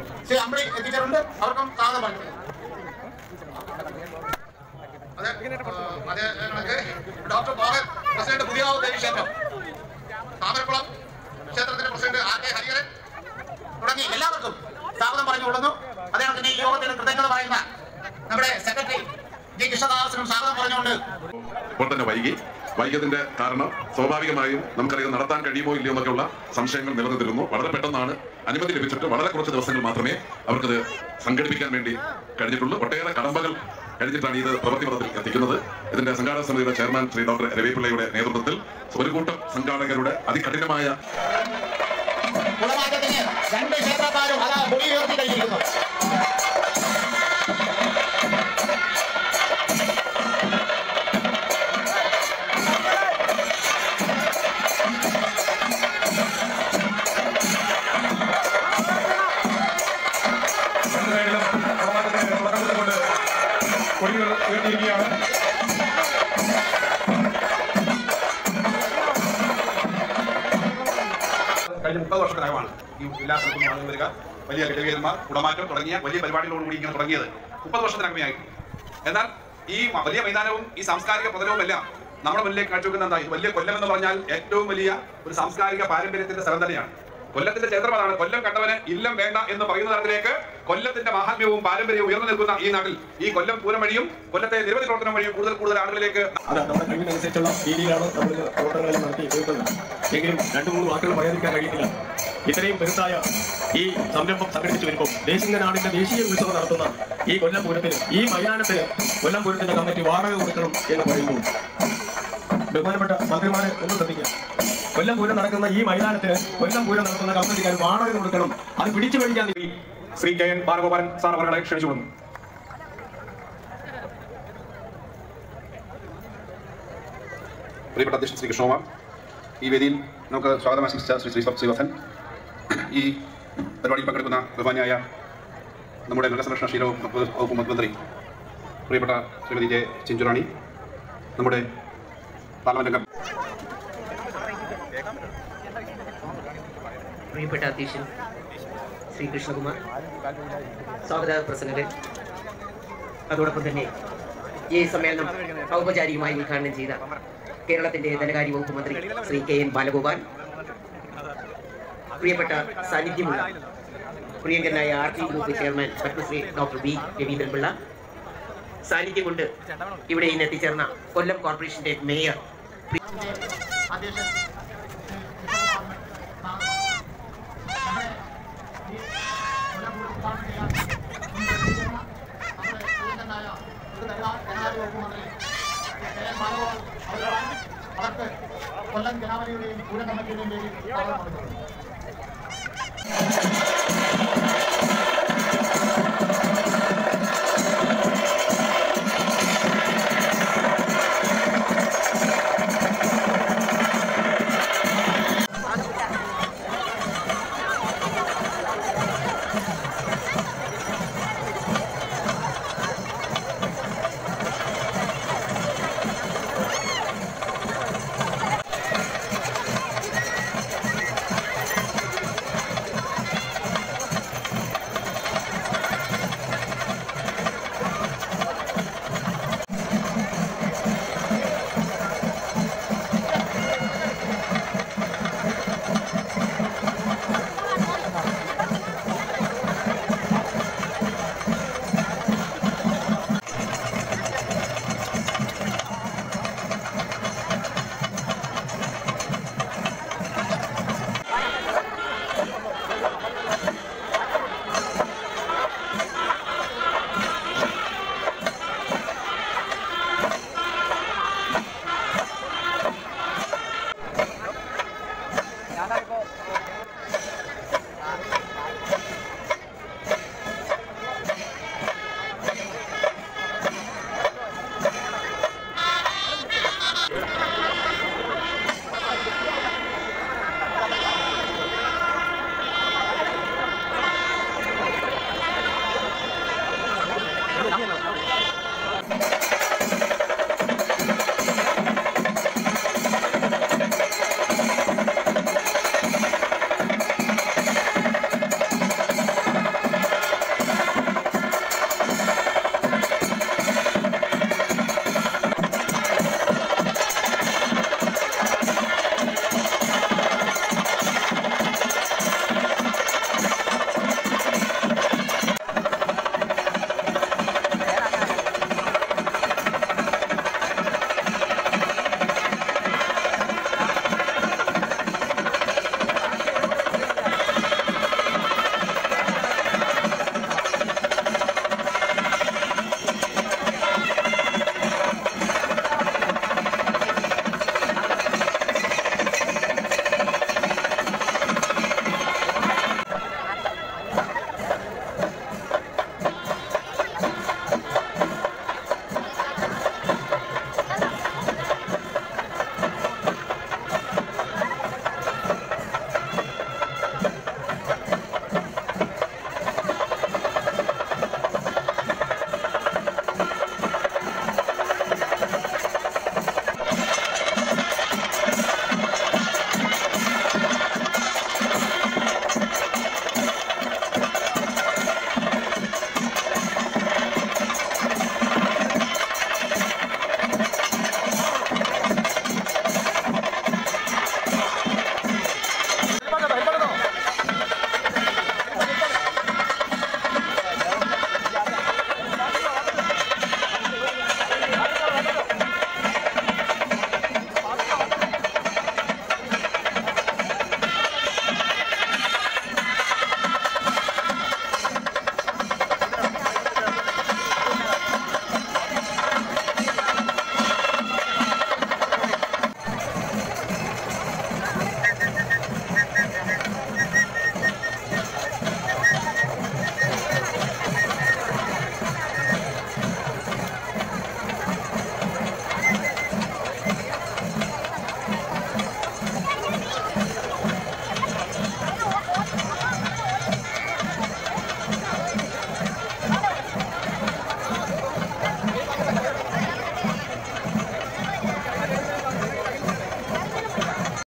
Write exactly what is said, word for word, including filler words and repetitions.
ശ്രീ അമ്പി എത്തിച്ചിട്ടുണ്ട്. അവർക്കും സ്വാഗതം പറഞ്ഞു. അതെ അതേ കണക്ക് ഡോക്ടർ മോഹൻ പ്രസിഡന്റ് പുതിയാവ് ദേവി ക്ഷേത്രം, താമരക്കുളം ക്ഷേത്രത്തിന്റെ പ്രസിഡന്റ് ആർ കെ ഹരിഹരൻ തുടങ്ങി എല്ലാവർക്കും സ്വാഗതം പറഞ്ഞുകൊള്ളുന്നു. അതേ കണക്കിന് ഈ യോഗത്തിന് കൃതജ്ഞത പറയുന്ന നമ്മുടെ സെക്രട്ടറി ജി കൃഷ്ണദാസിനും സ്വാഗതം പറഞ്ഞുകൊണ്ട് ഇപ്പോൾ തന്നെ വൈകി വൈകിയതിന്റെ കാരണം സ്വാഭാവികമായും നമുക്കറിയാം നടത്താൻ കഴിയുമോ ഇല്ലയോ എന്നൊക്കെയുള്ള സംശയങ്ങൾ നിലനിന്നിരുന്നു. വളരെ പെട്ടെന്നാണ് അനുമതി ലഭിച്ചിട്ട് വളരെ കുറച്ച് ദിവസങ്ങൾ മാത്രമേ അവർക്കത് സംഘടിപ്പിക്കാൻ വേണ്ടി കഴിഞ്ഞിട്ടുള്ളൂ. ഒട്ടേറെ കടമ്പകൾ കഴിഞ്ഞിട്ടാണ് ഇത് പ്രവൃത്തിപഥത്തിൽ എത്തിക്കുന്നത്. ഇതിന്റെ സംഘാടക സമിതിയുടെ ചെയർമാൻ ശ്രീ ഡോക്ടർ രവിപിള്ളയുടെ നേതൃത്വത്തിൽ ഒരു കൂട്ടം സംഘാടകരുടെ അതികഠിനമായ രണ്ട് ക്ഷേത്രക്കാരും അതാ മൊഴി ഉയർത്തി കഴിഞ്ഞിരിക്കുന്നു. കൊടികൾ ഉയർത്തിയിരിക്കുകയാണ്. കഴിഞ്ഞ മുപ്പത് വർഷത്തിനകമാണ് ഈ എല്ലാ സ്ഥലത്തും ആളുകൾ വരിക, വലിയ ലളിതന്മാർ, കുടമാറ്റം തുടങ്ങിയ വലിയ പരിപാടികളോടുകൂടി ഇങ്ങനെ തുടങ്ങിയത് മുപ്പത് വർഷത്തിനകമേ ആയിട്ടു. എന്നാൽ ഈ വലിയ മൈതാനവും ഈ സാംസ്കാരിക പ്രതലവും എല്ലാം നമ്മുടെ മുന്നിലേക്ക് കാഴ്ചവെക്കുന്ന എന്താ, വലിയ കൊല്ലം എന്ന് പറഞ്ഞാൽ ഏറ്റവും വലിയ ഒരു സാംസ്കാരിക പാരമ്പര്യത്തിന്റെ സ്ഥലം തന്നെയാണ്. കൊല്ലത്തിന്റെ ചരിത്രമാണ്. കൊല്ലം കണ്ടവന് ഇല്ലം വേണ്ട എന്ന് പറയുന്ന തരത്തിലേക്ക് കൊല്ലത്തിന്റെ മാഹാത്മ്യവും പാരമ്പര്യവും ഉയർന്നു നിൽക്കുന്ന ഈ നാട്ടിൽ ഈ കൊല്ലം പൂരം വഴിയും കൊല്ലത്തെ നിരവധി പ്രവർത്തനം വഴിയും കൂടുതൽ കൂടുതൽ ആളുകളിലേക്ക് നമ്മുടെ കഴിവിനനുസരിച്ചുള്ള രീതിയിലാണ് നമ്മൾ പ്രവർത്തനങ്ങൾ നടത്തി തീർക്കുന്നത്. എങ്കിലും രണ്ടു മൂന്ന് വാക്കുകൾ പറയാതിരിക്കാൻ കഴിയുന്നില്ല. ഇത്രയും പെരുത്തായ ഈ സംരംഭം സംഘടിപ്പിച്ചു വരുമ്പോൾ ദേശീയ നാടിന്റെ ദേശീയ ഉത്സവം നടത്തുന്ന ഈ കൊല്ലം പൂരത്തിന്, ഈ മൈതാനത്തിന് കൊല്ലം പൂരത്തിന്റെ കമ്മിറ്റി വാടക കൊടുക്കണം എന്ന് പറയുന്നു. ബഹുമാനപ്പെട്ട മന്ത്രിമാരെ ഒന്ന് ശ്രദ്ധിക്കാം. കൊല്ലം പൂരം നടക്കുന്ന ഈ മൈതാനത്തിന് കൊല്ലം പൂരം നടത്തുന്ന കമ്മിറ്റിക്കാർ വാടക കൊടുക്കണം. അത് പിടിച്ചു മേടിക്കാൻ Shri K N Balagopalan sir അവരുടെ ക്ഷണിച്ചു വന്നു. പ്രിയപ്പെട്ട അധ്യക്ഷൻ ശ്രീ കൃഷ്ണകുമാർ, ഈ വേദിയിൽ നമുക്ക് സ്വാഗതം ആശംസിച്ച ശ്രീ ശ്രീ ശ്രീവത്സൻ, ഈ പരിപാടിയിൽ പങ്കെടുക്കുന്ന ബഹുമാന്യായ നമ്മുടെ മൃഗസംരക്ഷണ ക്ഷീര വകുപ്പ് മന്ത്രി പ്രിയപ്പെട്ട ശ്രീമതി ജെ ചിഞ്ചുറാണി, നമ്മുടെ പാർലമെന്റ് അംഗം പ്രിയപ്പെട്ട അധ്യക്ഷൻ ശ്രീ കൃഷ്ണകുമാർ, സ്വാഗത പ്രസംഗകൻ, അതോടൊപ്പം തന്നെ ഈ സമ്മേളനം ഔപചാരികമായി ഉദ്ഘാടനം ചെയ്ത കേരളത്തിന്റെ ധനകാര്യ വകുപ്പ് മന്ത്രി ശ്രീ കെ എൻ ബാലഗോപാൽ, പ്രിയപ്പെട്ട സാന്നിധ്യമുള്ള പ്രിയങ്കരനായ R T group chairman Padmashri doctor B Raveendran Pillai, സാന്നിധ്യം കൊണ്ട് ഇവിടെ ഇന്ന് എത്തിച്ചേർന്ന കൊല്ലം കോർപ്പറേഷന്റെ മേയർ അവർക്ക് കൊല്ലം ജനാവലിയുടെയും പൂര കമ്മിറ്റിയുടെയും പേരിൽ